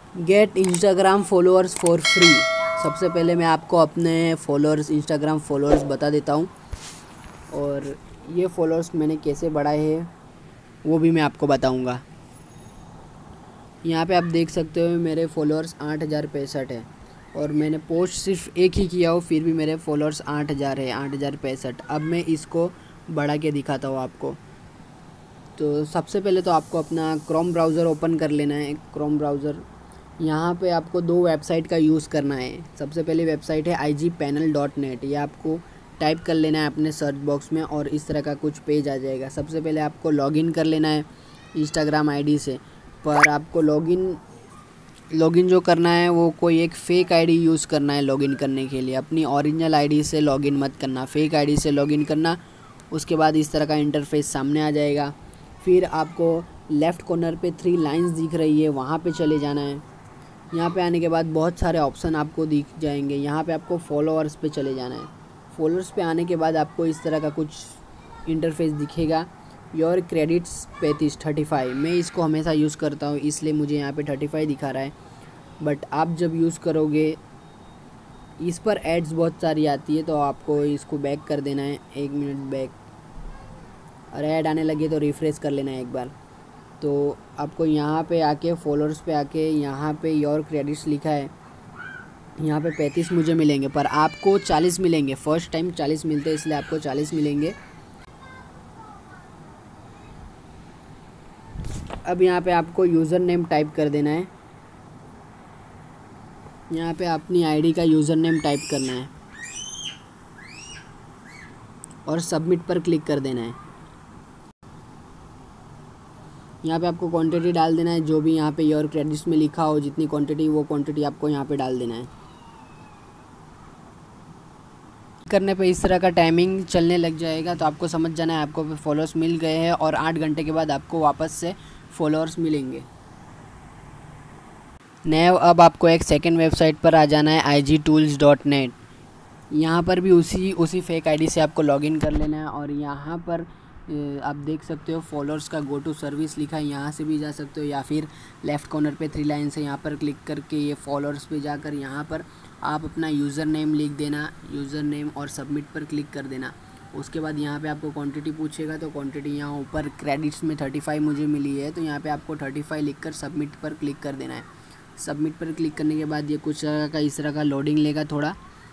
Gate Instagram followers for free. सबसे पहले मैं आपको अपने इंस्टाग्राम फॉलोअर्स बता देता हूँ, और ये फॉलोअर्स मैंने कैसे बढ़ाए हैं वो भी मैं आपको बताऊँगा। यहाँ पे आप देख सकते हो मेरे फॉलोअर्स 8065 है, और मैंने पोस्ट सिर्फ एक ही किया हो, फिर भी मेरे फॉलोअर्स 8000 है, 8065। अब मैं इसको बढ़ा के दिखाता हूँ आपको। तो सबसे पहले तो आपको अपना क्रोम ब्राउज़र ओपन कर लेना है। क्रोम ब्राउज़र, यहाँ पे आपको 2 वेबसाइट का यूज़ करना है। सबसे पहली वेबसाइट है igpanel.net। ये आपको टाइप कर लेना है अपने सर्च बॉक्स में, और इस तरह का कुछ पेज आ जाएगा। सबसे पहले आपको लॉगिन कर लेना है इंस्टाग्राम आईडी से, पर आपको लॉगिन जो करना है वो कोई एक फ़ेक आईडी यूज़ करना है लॉगिन करने के लिए। अपनी ओरिजिनल आईडी से लॉगिन मत करना, फ़ेक आईडी से लॉगिन करना। उसके बाद इस तरह का इंटरफेस सामने आ जाएगा। फिर आपको लेफ़्ट कॉर्नर पे 3 लाइंस दिख रही है, वहाँ पे चले जाना है। यहाँ पे आने के बाद बहुत सारे ऑप्शन आपको दिख जाएंगे। यहाँ पे आपको फॉलोअर्स पे चले जाना है। फॉलोअर्स पे आने के बाद आपको इस तरह का कुछ इंटरफेस दिखेगा। योर क्रेडिट्स 35 मैं इसको हमेशा यूज़ करता हूँ, इसलिए मुझे यहाँ पे 35 दिखा रहा है। बट आप जब यूज़ करोगे, इस पर एड्स बहुत सारी आती है, तो आपको इसको बैक कर देना है। 1 मिनट बैक, और ऐड आने लगे तो रिफ़्रेश कर लेना है एक बार। तो आपको यहाँ पे आके फॉलोअर्स पे आके यहाँ पे योर क्रेडिट्स लिखा है, यहाँ पे 35 मुझे मिलेंगे, पर आपको 40 मिलेंगे। फर्स्ट टाइम 40 मिलते हैं, इसलिए आपको 40 मिलेंगे। अब यहाँ पे आपको यूज़र नेम टाइप कर देना है। यहाँ पे अपनी आईडी का यूज़र नेम टाइप करना है और सबमिट पर क्लिक कर देना है। यहाँ पे आपको क्वांटिटी डाल देना है, जो भी यहाँ पे योर क्रेडिट्स में लिखा हो, जितनी क्वांटिटी, वो क्वांटिटी आपको यहाँ पे डाल देना है। करने पे इस तरह का टाइमिंग चलने लग जाएगा, तो आपको समझ जाना है आपको फॉलोअर्स मिल गए हैं, और 8 घंटे के बाद आपको वापस से फॉलोअर्स मिलेंगे। अब आपको एक सेकंड वेबसाइट पर आ जाना है igtools.net। यहाँ पर भी उसी फेक आईडी से आपको लॉगिन कर लेना है, और यहाँ पर आप देख सकते हो फॉलोअर्स का गो टू सर्विस लिखा है, यहाँ से भी जा सकते हो, या फिर लेफ़्ट कॉर्नर पे 3 लाइन से यहाँ पर क्लिक करके ये फॉलोअर्स पे जाकर यहाँ पर आप अपना यूज़र नेम लिख देना, यूज़र नेम, और सबमिट पर क्लिक कर देना। उसके बाद यहाँ पे आपको क्वांटिटी पूछेगा, तो क्वांटिटी यहाँ ऊपर क्रेडिट्स में 35 मुझे मिली है, तो यहाँ पे आपको 35 लिखकर सबमिट पर क्लिक कर देना है। सबमिट पर क्लिक करने के बाद ये कुछ इस तरह का लोडिंग लेगा, थोड़ा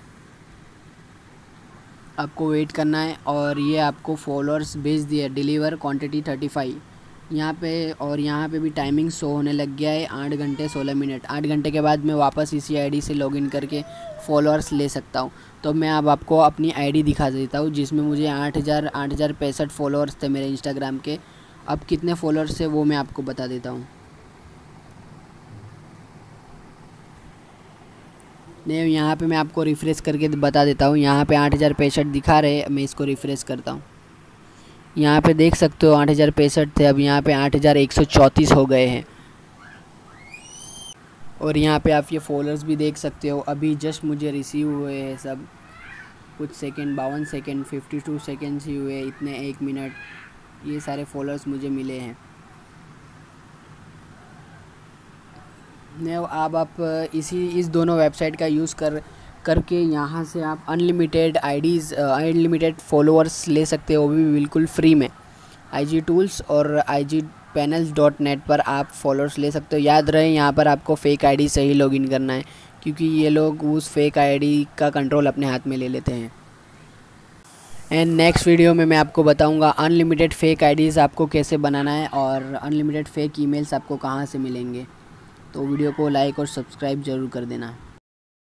आपको वेट करना है। और ये आपको फॉलोअर्स भेज दिए, डिलीवर क्वांटिटी 35 यहाँ पे, और यहाँ पे भी टाइमिंग शो होने लग गया है 8 घंटे 16 मिनट। 8 घंटे के बाद मैं वापस इसी आईडी से लॉगिन करके फॉलोअर्स ले सकता हूँ। तो मैं अब आपको अपनी आईडी दिखा देता हूँ, जिसमें मुझे 8065 फॉलोअर्स थे मेरे इंस्टाग्राम के। अब कितने फॉलोअर्स है वो मैं आपको बता देता हूँ। नहीं, यहाँ पे मैं आपको रिफ़्रेश करके बता देता हूँ। यहाँ पे 8065 दिखा रहे, मैं इसको रिफ़्रेश करता हूँ। यहाँ पे देख सकते हो 8065 थे, अब यहाँ पे 8134 हो गए हैं। और यहाँ पे आप ये फॉलोअर्स भी देख सकते हो, अभी जस्ट मुझे रिसीव हुए हैं सब, कुछ सेकंड, 52 सेकंड, 52 सेकंड्स ही हुए, इतने 1 मिनट, ये सारे फॉलोअर्स मुझे मिले हैं। अब आप इस दोनों वेबसाइट का यूज़ करके यहाँ से आप अनलिमिटेड अनलिमिटेड फॉलोअर्स ले सकते हो, वो भी बिल्कुल फ्री में। igtools और igpanels.net पर आप फॉलोअर्स ले सकते हो। याद रहे, यहाँ पर आपको फ़ेक आईडी से ही लॉगिन करना है, क्योंकि ये लोग उस फेक आईडी का कंट्रोल अपने हाथ में ले लेते हैं। एंड नेक्स्ट वीडियो में मैं आपको बताऊंगा अनलिमिटेड फ़ेक आईडीज़ आपको कैसे बनाना है, और अनलिमिटेड फ़ेक ईमेल्स आपको कहाँ से मिलेंगे। तो वीडियो को लाइक और सब्सक्राइब ज़रूर कर देना।